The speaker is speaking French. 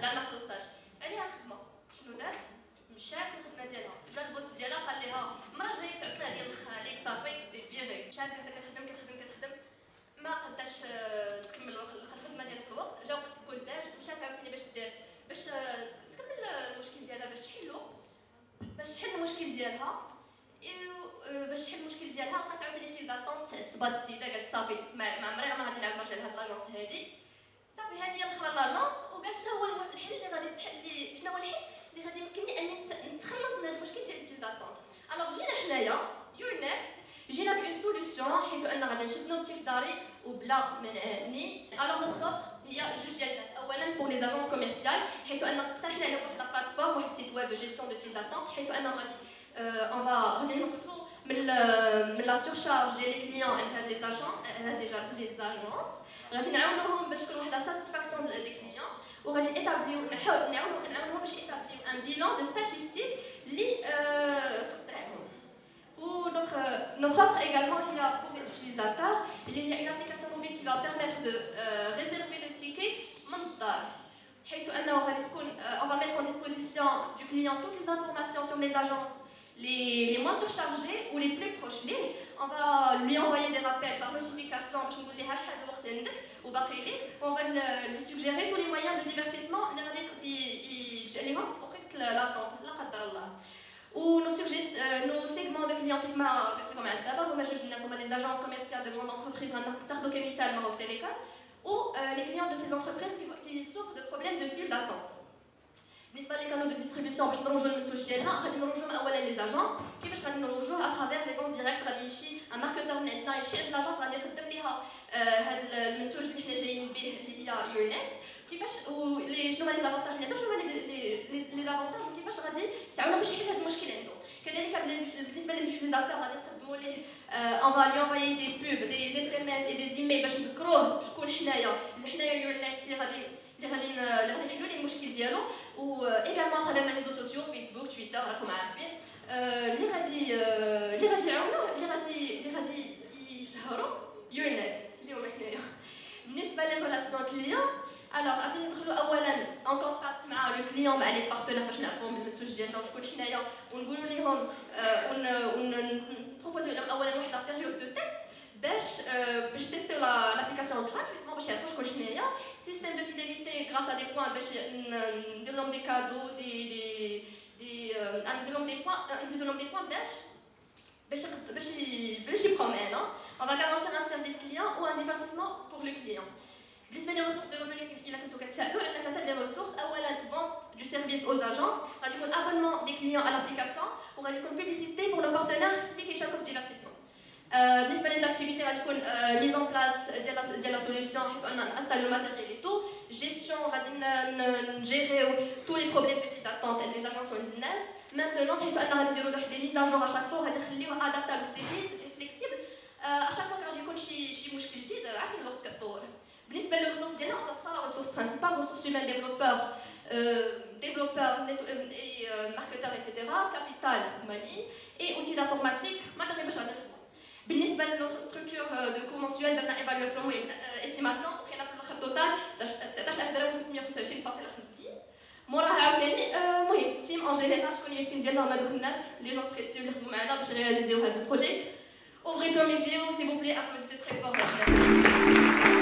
مازال ما خلصاتش عليها الخدمه شنو دارت مشات الخدمه ديالها جا البوس ديالها قال لها المره الجايه تعطينا ديال خاليك صافي ديفيغي مشات كتخدم ما قدرتش تكمل الخدمه ديالها في الوقت جا وقت البوزداج مشات عاوتاني باش تكمل المشكل ديالها باش تحل المشكل ديالها لقات عاوتاني فيل داتونت صبات السيده قالت صافي ما عمري ما غادي نعاود نرجع لهاد لاجونس هادي صافي هادي هي الاخرى لاجونس وقالت شنو هو الحل اللي غادي تحل شنو هو الحل اللي غادي يمكنني اني نتخلص من هذا المشكل ديال الفيل داتونت الوغ جينا حنايا يور نيكست جينا بون سوليسيون حيت ان غادي نشد نوبتي في داري وبلا منعني الوغ نوتر اوفر هي جوج ديال الناس اولا بور لي زاجونس كوميرسيال حيت ان اقترحنا عليهم واحد البلاتفورم واحد السيت ويب دو جيستيون دو فيل داتونت حيت ان غادي نقصوا من لا سورشارج ديال لي كليون عند هاد لي زاجونس غادي نعاونوهم باش تكون واحد لا ساتيسفاكسيون دي كليون وغادي نعاونوهم باش يتابليو ان بيلون دو ستاتيستيك اللي تقدرهم. Ou notre offre également il y a pour les utilisateurs il y a une application mobile qui va permettre de réserver le ticket من الدار حيث انه غادي تكون on va mettre en disposition du client toutes les informations sur les agences les moins surchargées ou les plus proches ليه on va lui envoyer des rappels par notification باش نقول لها شحال الوقت عندك وباقي لك on va lui suggérer tous les moyens de divertissement اللي غادي يلجأ لهم وقت لاطونط لا قدر الله. Ou nos segments de clients كيف ما قلت لكم عاد دابا هما جوج الناس هما لي زاجونس كوميرسيال دو غروند انتربريز غناخذوا كمثال ماروك تيليكوم ou les clients de ces entreprises qui souffrent de problèmes de file d'attente. بالنسبه لي كانوا دو ديستريبيسيون باش نروجوا المنتوج ديالنا غادي نروجوا اولا لي زاجونس كيفاش غادي نروجوه اترافير لي بون ديريكت غادي يمشي ان ماركتور من عندنا يمشي عند لاجونس غادي يقدم ليها هذا المنتوج اللي حنا جايين به اللي هي يور نيكست كيفاش شنو هما لي زافونتاج اللي عندها شنو هما لي زافونتاج وكيفاش غادي تعاونوا باش يحل هذا المشكل عنده. كذلك بالنسبه لي زوتيليزاتور غادي نقدموا ليه اون فالي انفايي دي بوب دي اس ام اس اي دي ايميل باش نذكروه شكون حنايا يور نيكست اللي غادي نحلوا ليه المشكل ديالو و ايغالمون اترافير لي ريزو سوسيو فيسبوك تويتر راكم عارفين اللي غادي يعاونوه اللي غادي يشهروا يور نيكست اللي هما حنايا. بالنسبه لي ريلاسيون كليون الوغ غادي ندخلوا اولا ان كونتاكت مع لو كليون مع لي بارتنير باش نعرفوهم بالمنتوج ديالنا وشكون حنايا ونقولوا لهم ونبروبوزيو لهم اولا واحد لا بيريود دو تيست باش تيستيو لابليكاسيون غراتويتمون باش يعرفوا شكون حنايا سيستيم دو فيديليتي غراس ا دي بوين باش ندير لهم دي كادو ندير لهم دي بوين نزيدو لهم دي بوين باش يبقاو معنا on va garantir un service client ou un divertissement pour le client. بالنسبه لي ريسورس دو ريفوني الا كنتو كتسالوا عندنا ثلاثه دي ريسورس اولا فونت دو سيرفيس اوز اجونس غادي يكون ابونمون دي كليون على لابليكاسيون وغادي يكون بوبليسيتي بور لو بارتنير اللي كيشاركوا في ديفيرتيسمون. بالنسبه لي زاكتيفيتي غادي تكون ميز اون بلاس ديال لا سوليسيون حيت ان انستالو الماتيريال اي تو جيستيون غادي نجيريو تو لي بروبليم دو فيل داتونت عند لي زاجونس وعند الناس مانتونونس حيت ان غادي نديرو واحد لي ميز ا جور ا شاك فوا غادي نخليوه ادابتابل فليكسيبل ا شاك فوا غادي يكون شي مشكل جديد عارفين الوقت كتطور. بالنسبه للريسورس ديالنا on a trois ressources principales ressources humaines développeurs et marketeurs etc. capital humain et outils d'informatique ما درنا باش غنخدموا. بالنسبه لنوتر ستركتور دو كو منسيوال درنا ايفالواسيون استيماسيون وكاينه في الاخر توتال 19325 موراها عاوتاني المهم تيم اون جينيرال شكون هي التيم ديالنا هما دوك الناس لي جون بريسيو اللي خدموا معنا باش رياليزيو هذا البروجي وبغيتهم يجيو سي بو بلي ابلوديسي تري فور.